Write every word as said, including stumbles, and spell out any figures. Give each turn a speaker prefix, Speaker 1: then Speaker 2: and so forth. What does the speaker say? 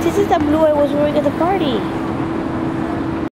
Speaker 1: This is the blue I was wearing at the party.